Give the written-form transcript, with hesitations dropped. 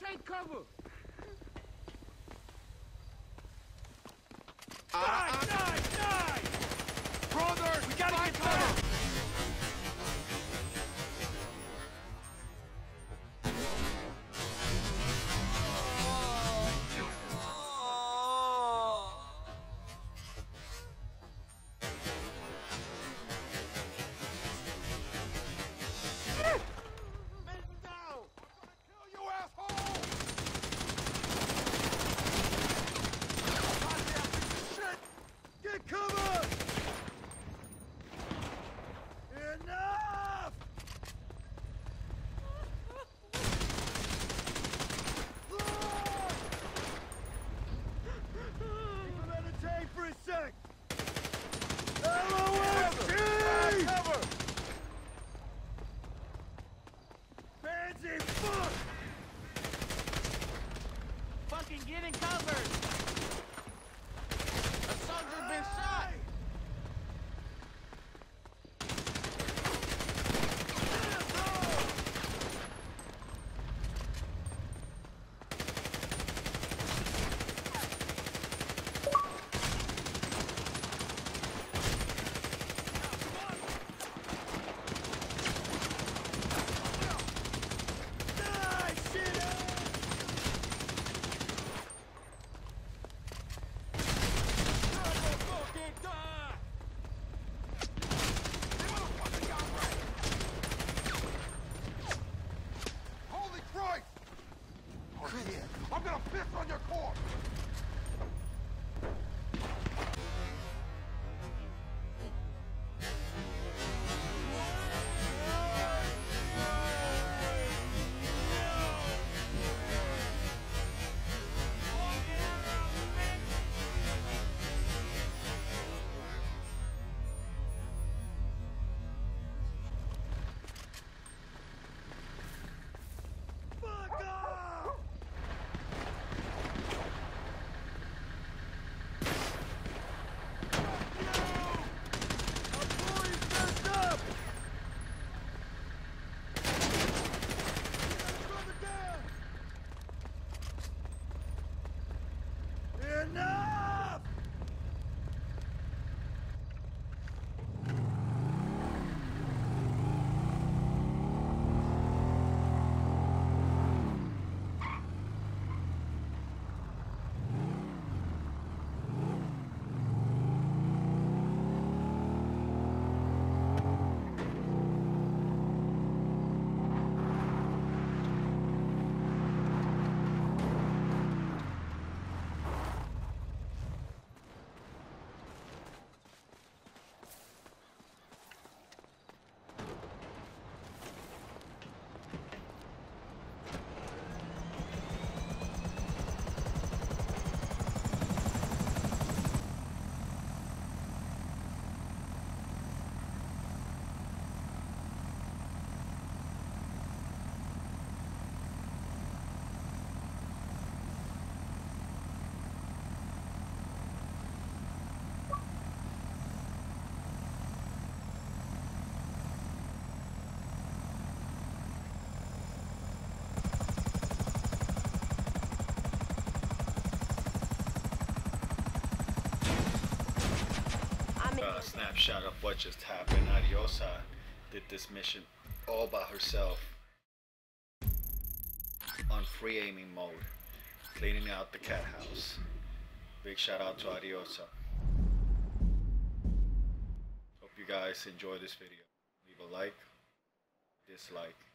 Take cover! Die! Brother! We gotta get better! Fucking get in cover! A soldier's been shot! I'm gonna piss on your corpse! Snapshot of what just happened. Adiosa did this mission all by herself on free aiming mode, cleaning out the cat house. Big shout out to Adiosa. Hope you guys enjoy this video. Leave a like, dislike,